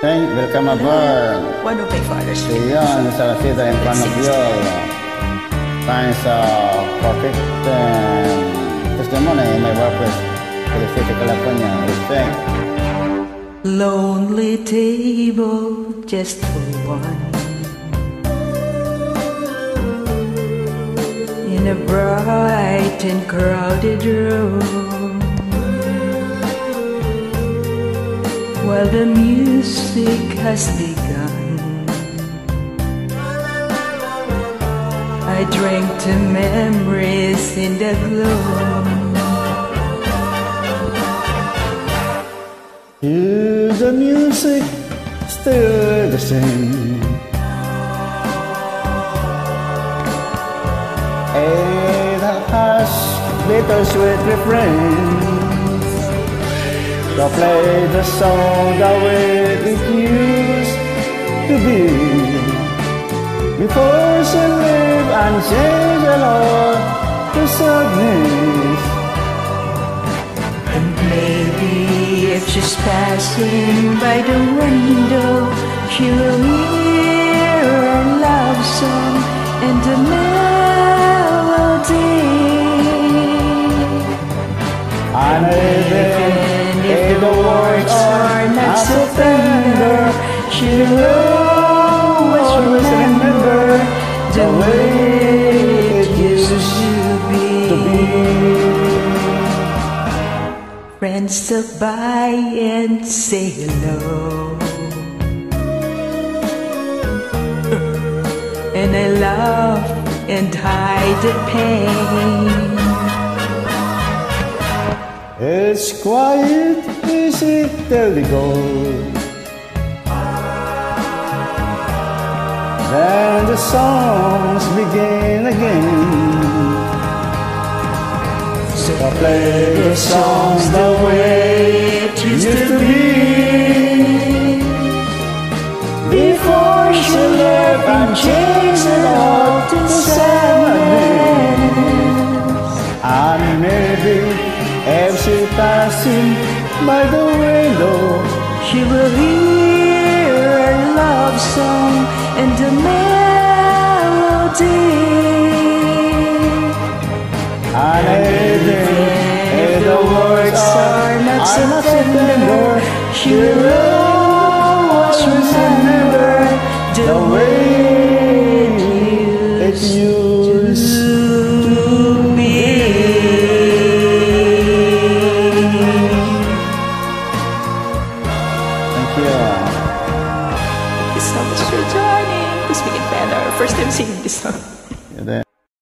Welcome aboard. One of my father's So yun, sa City in front of you. Thanks perfect testimony in my workplace to the City, California. Respect. Lonely table just for one, in a bright and crowded room, while the music has begun. I drank to memories in the gloom. Hear the music, still the same. And a hush, bittersweet refrain. So play the song the way it used to be, before she lived and changed a lot to sadness. And maybe if she's passing by the window, she will hear a love song and a melody. And even if the words are not so tender, she will always remember the way it used to be. Friends stop by and say hello, and I laugh and hide the pain. It's quiet, easy till we go. Then the songs begin again. So play the songs the way it used to be, before she left and changed it all to sadness. And maybe if she passing by the window, she will hear a love song and a melody. And even if the words are not so tender, she will always remember the way it used to be. Thank you. Thank you so much for joining. This weekend band, our first time singing this song.